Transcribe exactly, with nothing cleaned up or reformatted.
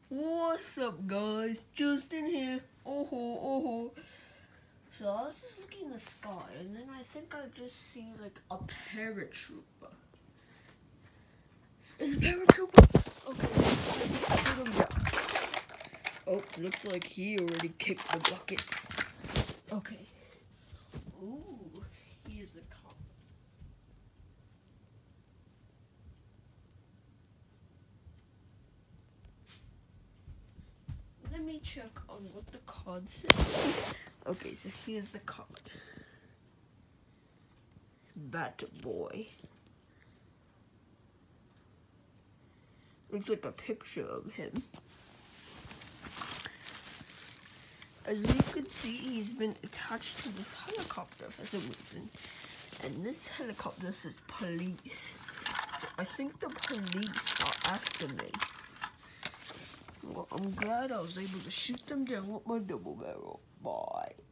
What's up, guys? Justin here. Oh ho, oh ho. So I was just looking in the sky, and then I think I just see like a paratrooper. Is a paratrooper? Okay, put him down. Oh, looks like he already kicked the bucket. Okay. Ooh, he is a cop. Let me check on what the card says. Okay, so here's the card. Bat boy. Looks like a picture of him. As you can see, he's been attached to this helicopter for some reason. And this helicopter says police. So I think the police are after me. Well, I'm glad I was able to shoot them down with my double barrel. Bye.